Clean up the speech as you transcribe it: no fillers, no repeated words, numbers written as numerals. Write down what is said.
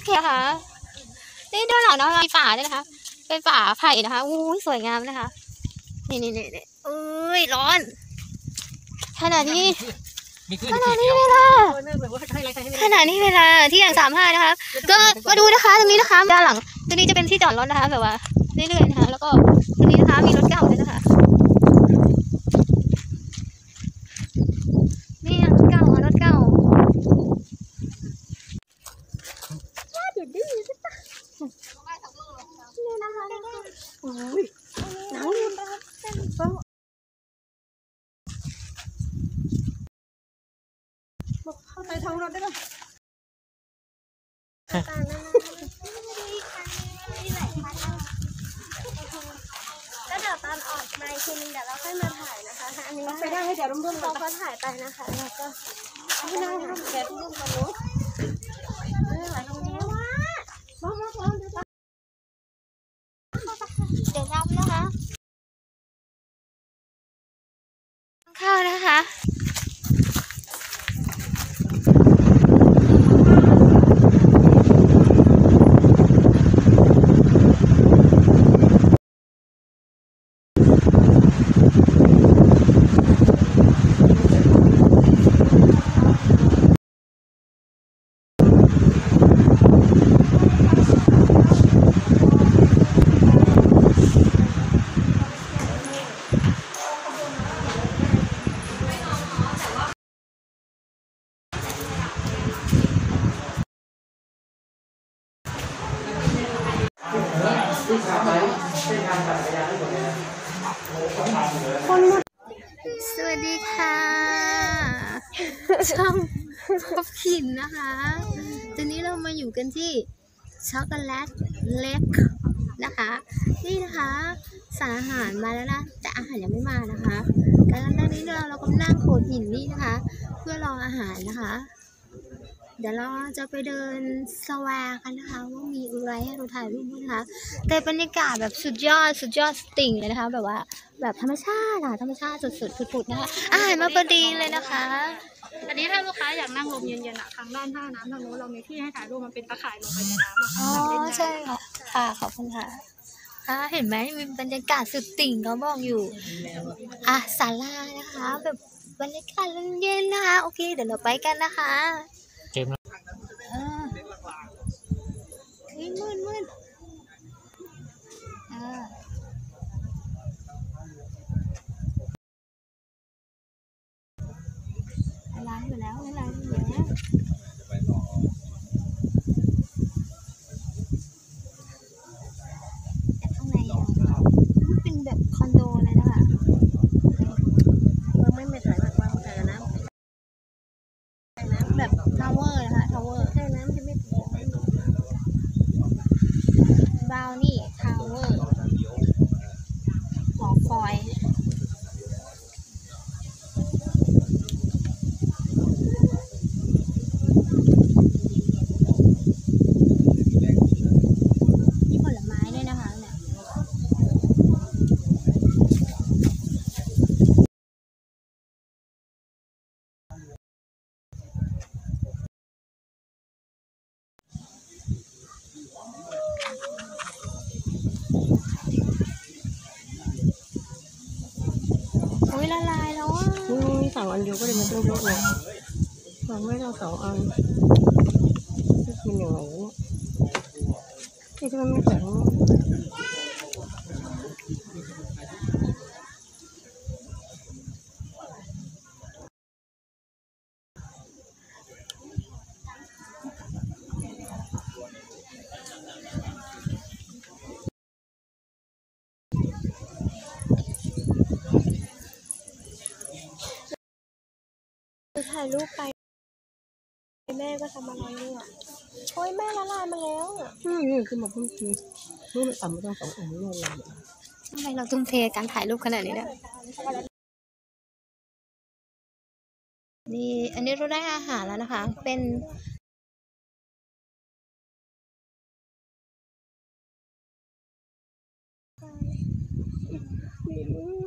เคค่ะนี่ด้านหลังนะคะมีป่าด้วยนะคะเป็นป่าไผ่นะคะอู้ยสวยงามนะคะนี่เอ้ยร้อนขณะนี้เวลาที่อย่าง35นะคะก็มาดูนะคะตรงนี้นะคะด้านหลังตรงนี้จะเป็นที่จอดรถนะคะแบบว่าเรื่อยๆนะคะแล้วก็ตรงนี้นะคะมีรถเก่าด้วยนะคะนี่รถเก่ารถเก่าดื้อใช่ปะนี่นะคะโอ้ยหนาวเลยเข้าไปท้องรถได้ไหมแล้วเดี๋ยวตอนออกมาทีนึงเดี๋ยวเราค่อยมาถ่ายนะคะอันนี้ไปได้ให้เดี๋ยวรุ่มๆเขาถ่ายไปนะคะแล้วก็ให้นั่งทำแกะรุ่มๆกันรู้เดี๋ยวรับนะคะข้าวนะคะสวัสดีค่ะช่องพบขินนะคะตอนนี้เรามาอยู่กันที่ช็อกโกแลตเล็กนะคะนี่นะคะสั่งอาหารมาแล้วนะแต่อาหารยังไม่มานะคะกำลังตอนนี้เรากำลังนั่งโขดหินนี่นะคะเพื่อรออาหารนะคะเดี๋ยวเราจะไปเดินสแวร์กันนะคะว่ามีอะไรให้เราถ่ายรูปนะคะแต่บรรยากาศแบบสุดยอดสติ่งเลยนะคะแบบว่าแบบธรรมชาติธรรมชาติสุดๆผุดๆนะคะอาหารมาพอดีเลยนะคะอันนี้ถ้าลูกค้าอยากนั่งลมเย็นๆทางด้านท่าน้ำทางโน้นเรามีที่ให้ถ่ายรูปมันเป็นตะข่ายลงไปในน้ำอ๋อใช่ค่ะขอบคุณค่ะเห็นไหมมีบรรยากาศสุดติ่งเขาบอกอยู่ศาลานะคะแบบบรรยากาศเย็นนะคะโอเคเดี๋ยวเราไปกันนะคะมืดร้านอยู่แล้วแต่ข้างในมันเป็นแบบคอนโดเลยนะคะไม่ถ่ายแบบว่าถ่ายน้ำแบบทาวเวอร์นะคะทาวเวอร์ใช่น้ำจะไม่พอบราวนี่ทาวเวอร์หอคอยมีผลไม้ด้วยนะคะเนี่ยละลายแล้วสั่งอันเดียวก็เลยมันต้องยกเลยสั่งไม่ต้อง2 อันจะกินอย่างไรที่มันไม่แข็งถ่ายรูปไปแม่ก็ทำอะไรเนี่ยโอ้ยแม่ละลายมาแล้วนี่คือมาเพิ่งกินรู้มันต่ำไม่ต้อง2 อันนี่เลยทำไมเราทุ่มเทการถ่ายรูปขนาดนี้เนี่ยนี่อันนี้เราได้อาหารแล้วนะคะเป็น